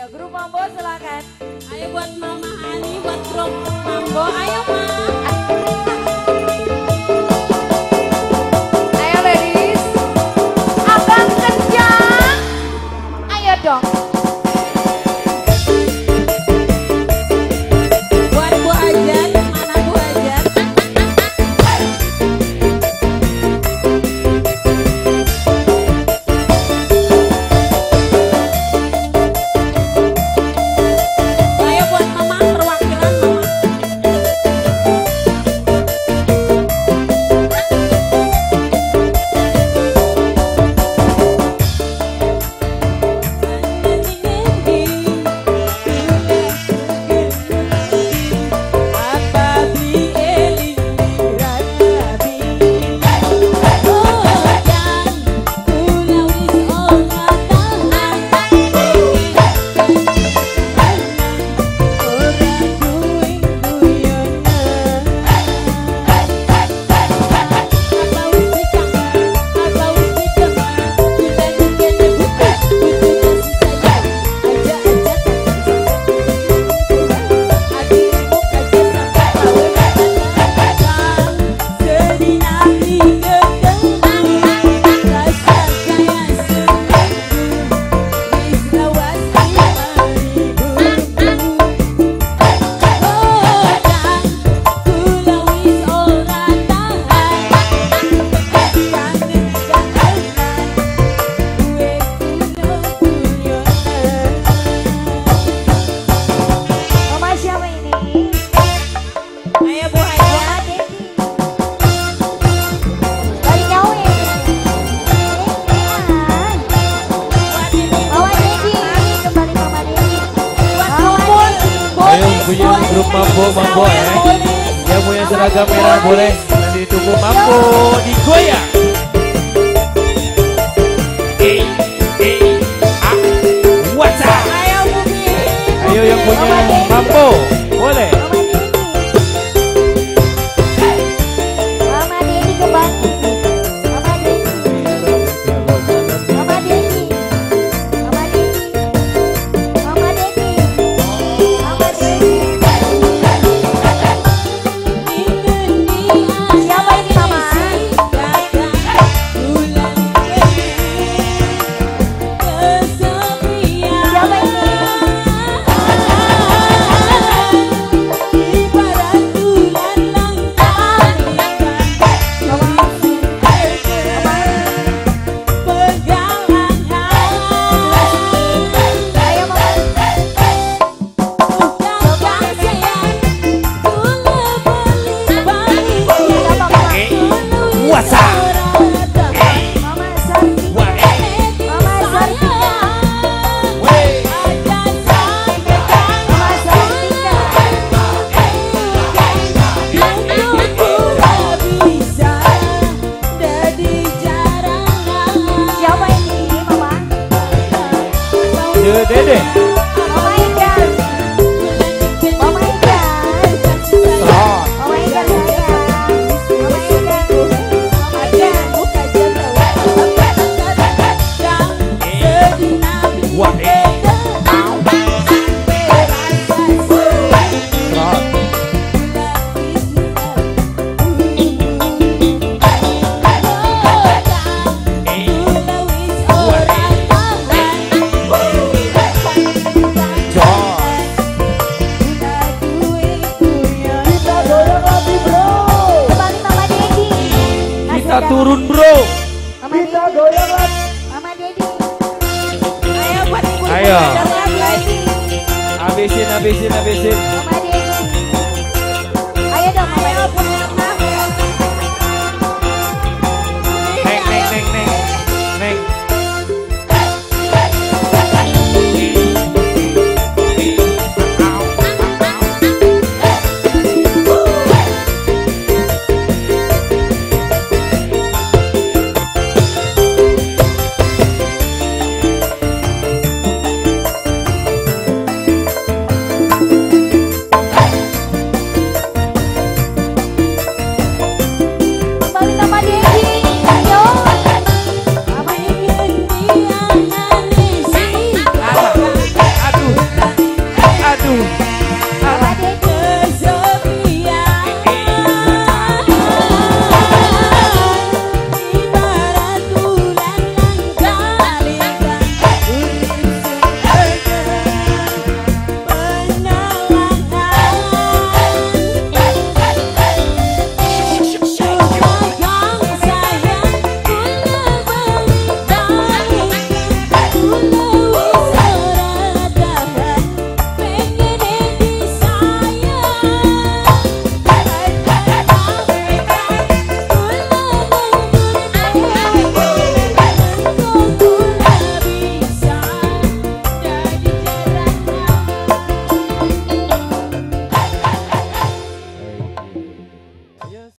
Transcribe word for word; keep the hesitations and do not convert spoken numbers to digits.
Ayo grup Mambo silakan. Ayo buat Mama Ani, buat grup Mambo, ayo Ma. Ayo ladies, abang kencang. Ayo dong. Buat Bu Ajan, mana Bu Ajan? Ayo buat Mama, perwakilan Mama. Punya grup Mambo Mambo ya, yang punya seragam merah boleh nanti ditunggu Mambo digoyang. Eh, eh, ah, what's up? Ayo yang punya Mambo boleh. Mama Dedi kembali. Mama Dedi. Mama Dedi. Mama Dedi. Mama Dedi. Mama Dedi. Siapa ini Mama? Siapa ini? Ayo Mama. Siapa Mama? What's up? Mama Sarti. Mama Sartika. Wey. Mama Sartika. Siapa ini Mama? De Dede. Mama Ikan. Mama Ikan. Strong. Mama Ikan sayang. Mama Ikan. Mama Ikan. Wah, eh. Strong. Kembali Mama Dedi. Kita turun bro. Mama Dedi. Mama Dedi. Ayo buat ibu-ibu Ayo. yang lagi. Habisin, habisin, habisin. Mama